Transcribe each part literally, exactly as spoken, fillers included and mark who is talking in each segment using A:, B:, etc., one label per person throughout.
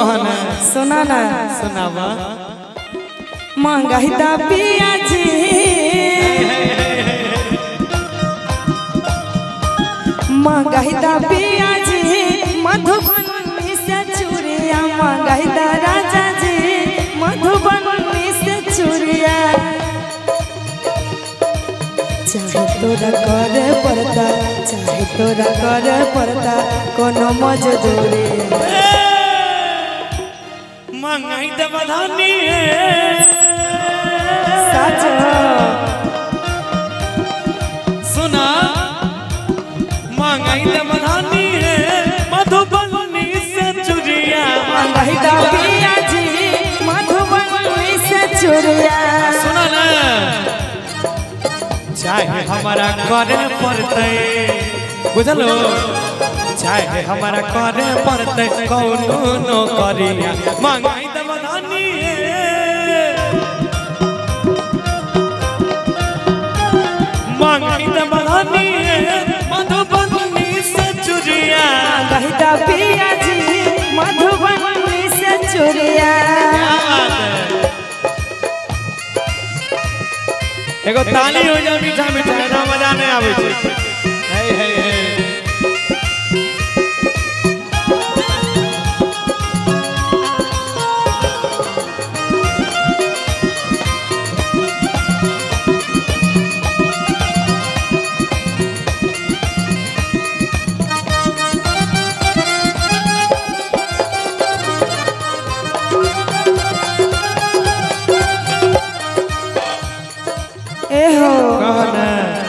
A: कौन
B: सुना ना
A: सुनावा
B: महंगाई दा पिया जी महंगाई दा पिया जी मधुबनी से चूड़िया महंगाई दा राजा जी मधुबनी से चूड़िया चाहे तोरा करे पड़ता चाहे तोरा करे पड़ता कोनो मजदूरी
A: महंगाई दा बधानी है
B: सच
A: सुना महंगाई दा बधानी है मधुबनी से चूड़िया
B: महंगाई दा पिया जी मधुबनी से चूड़िया
A: सुना ना चाहे हमारा करे पड़ते बुझलो चाहे हमारा करे पड़ते कौनो नो करिया महंगाई दा बधानी है महंगाई दा बधानी है मधुबनी से चूड़िया
B: महंगाई दा पिया जी मधुबनी से चूड़िया
A: एगो ताली हो जा मीठा मीठा ना मजा नहीं आवे छे हे हे हे
B: एहो
A: कहना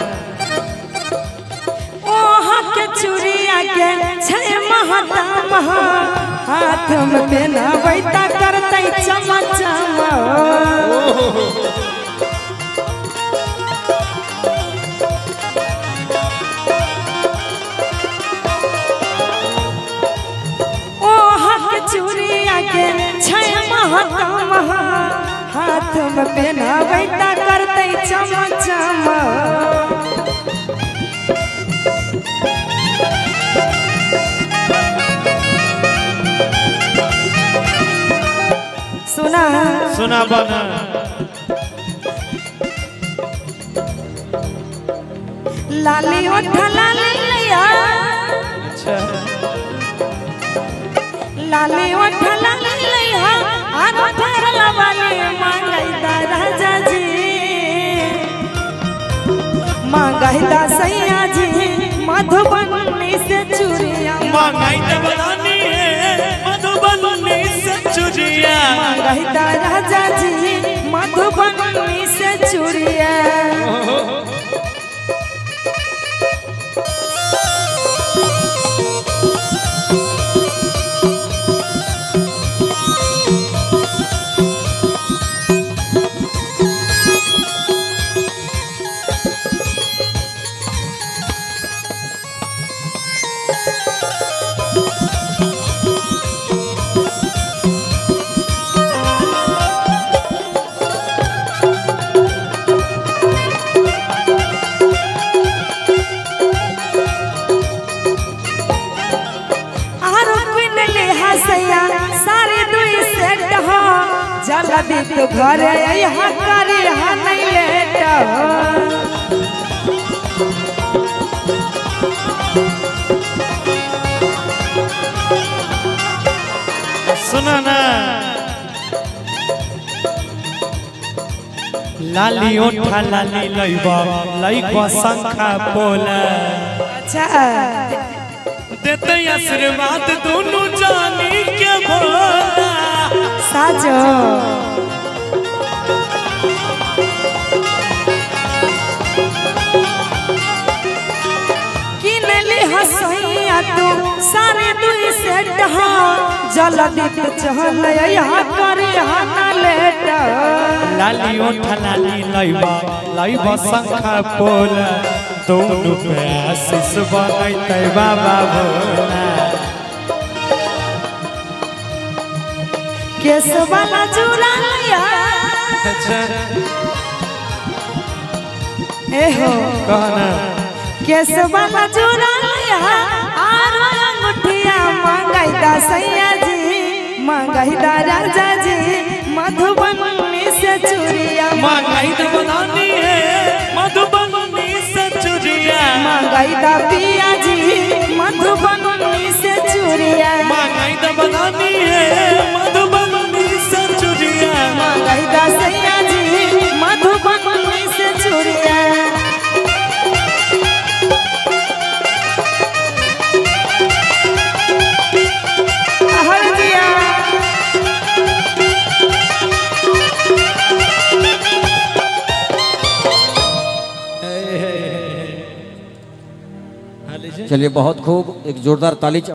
B: ओहा के चूड़िया के छै महता महा हाथ में पहनावैता करतै चमचम ओहा के चूड़िया के छै महता महा हाथ में पहनावैता करतै चमचम सुना
A: सुना बना
B: लाली ओठ लाली लिया
A: अच्छा
B: लाली ओठ लाली लिया आर फेर लवाली महंगाई दा राजा जी महंगाई दा सैया जी मधुबनी से चूड़िया
A: महंगाई दा बधानी है मधुबनी से चूड़िया
B: महंगाई दा राजा जी मधुबनी से चूड़िया जल्दी तो घरे यहाँ करे यहाँ नहीं लेट
A: सुना ना लाली ओठा लाली लइबा लइबा शंखा बोला
B: अच्छा
A: देते आशीर्वाद दोनों जानी के बोला
B: साजो किनली हसैया तू सारे दुई सेट जल्दी तो चल यहाँ करे यहाँ ना लेट
A: लाली ओठा लाली लइबा लइबा शंखा बोला दोनों पे आशीष बनैते बाबा भोला
B: केस वाला चूड़ा लिया एहो
A: कहना
B: केस वाला चूड़ा लिया आरो अंगूठिया मंगाई दा सैया जी मंगाई दा राजा जी मधुबनी से चूड़िया
A: मंगाई दा बनानी है मधुबनी से चूड़िया
B: मंगाई दा पिया जी मधुबनी से चूड़िया
A: मंगाई दा बनानी है मधुबनी से चूड़िया
B: मंगाई दा सैया जी मधुबनी से चूड़िया
C: चलिए बहुत खूब, एक जोरदार ताली।